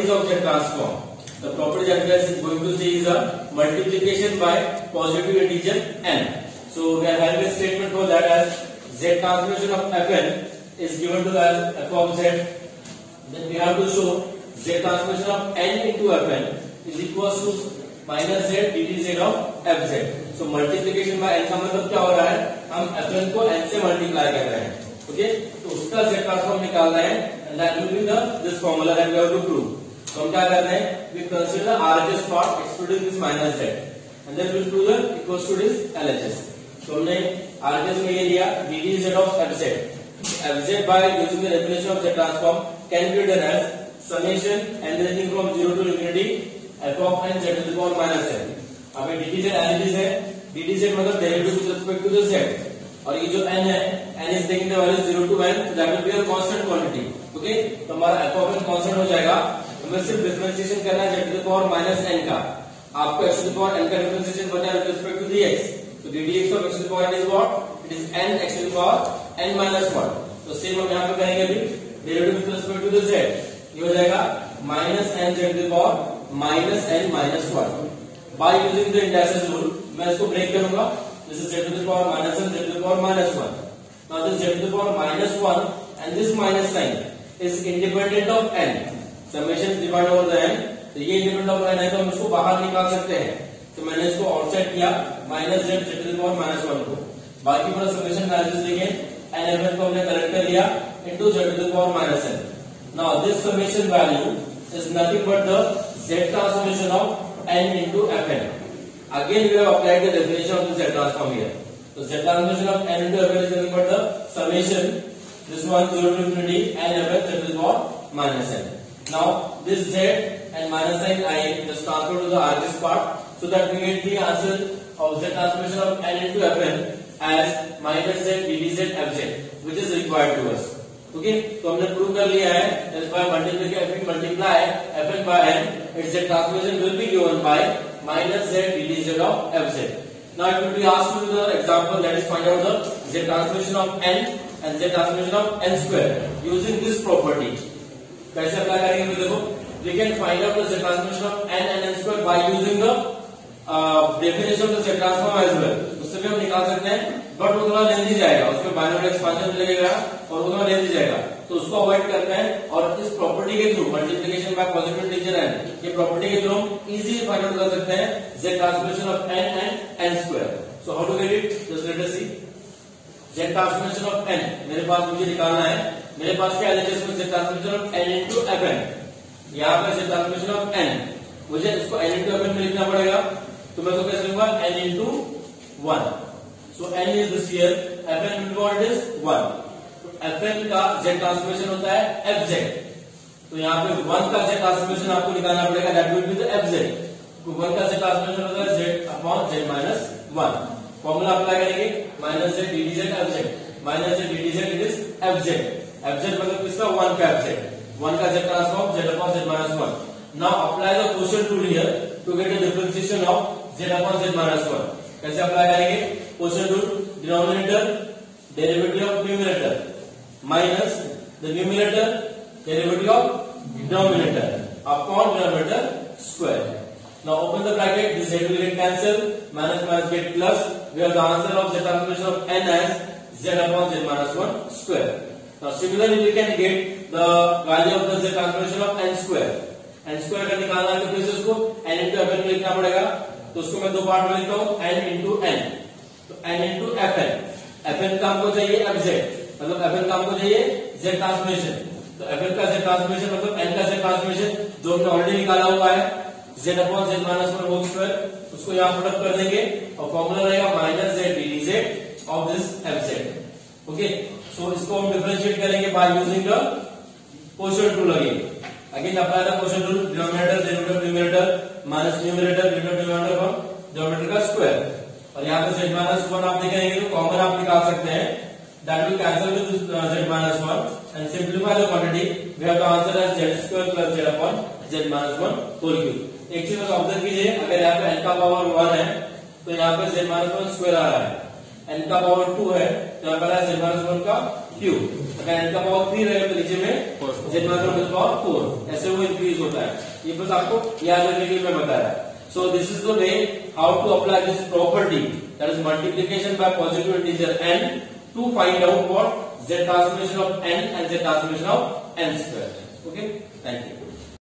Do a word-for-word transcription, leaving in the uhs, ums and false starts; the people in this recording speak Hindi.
properties of Z transform. The property that we are going to see is a multiplication by positive integer n. So we are having a statement for that as Z transformation of Fn is given to as f of z. Then we have to show Z transformation of n into Fn is equals to minus z dt z of fz. So multiplication by n का मतलब क्या हो रहा है, हम Fn को n से मल्टीप्लाई कर रहे हैं. ओके, तो उसका Z ट्रांसफॉर्म निकाल रहे हैं and that will be the this formula that we have to prove. तो हम क्या कर रहे हैं, we consider R H S part excluding this minus z and then we will prove the equals to this L H S. तो हमने R H S में ये लिया dt z of fz. Fz by using the definition of Z transform can be written as summation and anything from zero to infinity f of n z to the power minus n. अब ये dt z L H S है, dt z मतलब derivative with respect to the z और ये जो n है, n is taking the value zero to n, that will be a constant quantity. Okay, तो हमारा f of n कांस्टेंट हो जाएगा. हमें सिर्फ डिफरेंशिएशन करना है z to the power minus n का. आपको x to the power n का डिफरेंशिएशन पता है with respect to dx. तो ddx of x to the power n is what? It is n x to the power n minus one. तो सेम हम यहाँ पे करेंगे अभी derivative with respect to the z. ये हो जाएगा minus n z to the power minus n minus one. By using the indices rule, मैं इसको ब्रेक करूंगा. This is z to the power minus n, z to the power minus one. Now this z to the power minus one and this minus sign is independent of n. Summation is divided over the n. तो ये independent of n है तो हम इसको बाहर निकाल सकते हैं. तो मैंने इसको आउटसाइड किया minus z z to the power minus one को. बाकी पूरा summation एनालिसिस देखें, n f n को हमने करेक्ट कर लिया into z to the power minus n. Now this summation value is nothing but the z transformation of n into fn. Again we have applied the definition of the Z transform here. So Z transformation of n into Fn is nothing but the summation, this one zero to infinity n Fn z to the power minus n. Now this Z and minus sign I just transfer to the R H S part so that we get the answer of Z transformation of n into Fn as minus z ddz fz, which is required to us. Okay, तो हमने प्रूव कर लिया है that by multiplying multiply Fn by n, its Z transformation will be given by minus z ddz of fz. Now it will be asked to the example that is find out the Z transformation of n and Z transformation of n square using this property. कैसे अप्लाई करेंगे तो देखो, we can find out the Z transformation of n and n square by using the uh, definition of the Z transform as well. उससे भी हम निकाल सकते हैं, बट वो थोड़ा लेंथी जाएगा, उसमें बाइनोमियल एक्सपांशन लगेगा और वो थोड़ा लेंथी जाएगा, तो उसको अवॉइड करते हैं और इस प्रॉपर्टी के through multiplication by positive integer n, ये प्रॉपर्टी के थ्रू हम इजीली फाइंड आउट कर सकते हैं Z transformation of n and n square. So how to get it, just let us see. Z transformation of n मेरे पास मुझे निकालना है, मेरे पास क्या है इसमें Z transformation of n into fn. यहाँ पे Z ट्रांसफॉर्मेशन ऑफ n, मुझे इसको n इनटू fn में लिखना पड़ेगा, तो मैं तो कैसे लिखूंगा n into one. So n is this here, fn into what is one. तो fn का z ट्रांसफॉर्मेशन होता है fz. तो यहाँ पे वन का z ट्रांसफॉर्मेशन आपको निकालना पड़ेगा, that will be the fz. तो वन का z ट्रांसफॉर्मेशन होता है z upon z minus one. Formula apply करेंगे minus z ddz fz, minus z ddz it is fz. fz मतलब किसका, वन का fz. वन का z transform z upon z minus one. Now apply the quotient rule here to get the differentiation of z upon z minus one. कैसे अप्लाई करेंगे, quotient rule, denominator derivative of numerator minus the numerator derivative of denominator upon denominator square. Now open the bracket, this z will get cancelled, minus minus get plus. We have the answer of Z transformation of n as z upon z minus one square. Now similarly we can get the value of the Z transformation of n square. n square का निकालना है तो फिर से उसको n into fn में लिखना पड़ेगा, तो उसको मैं दो पार्ट में लिखता हूँ n into n. तो n into fn, fn का हमको चाहिए fz, मतलब fn का हमको चाहिए z ट्रांसफॉर्मेशन. तो fn का z ट्रांसफॉर्मेशन मतलब n का z ट्रांसफॉर्मेशन जो हमने ऑलरेडी निकाला हुआ है z upon z minus one whole square, उसको यहाँ प्रोडक्ट कर देंगे और फॉर्मूला रहेगा minus z ddz of this fz. Okay, so इसको हम डिफरेंशिएट करेंगे by using the quotient rule. Again again apply the quotient rule, denominator derivative numerator minus numerator derivative numerator from denominator का स्क्वायर. और यहाँ पे z माइनस वन आप देखेंगे तो कॉमन आप निकाल सकते हैं, that will cancel with this uh, z minus one and simplify the quantity. We have the answer as z square plus z upon z minus one whole cube. एक चीज ऑब्जर्व कीजिए, अगर यहाँ पे n का पावर वन है तो यहाँ पे z माइनस वन स्क्वायर आ रहा है. n का पावर टू है तो यहाँ पर z माइनस वन का क्यूब, अगर n का पावर थ्री रहेगा तो नीचे में z माइनस वन का पावर फोर, ऐसे वो इंक्रीज होता है। ये बस आपको याद रखने के लिए मैं बता रहा हूँ। So this is the way how to apply this property, that is multiplication by positive integer n to find out what z transformation of n and z transformation of n square. Okay, thank you.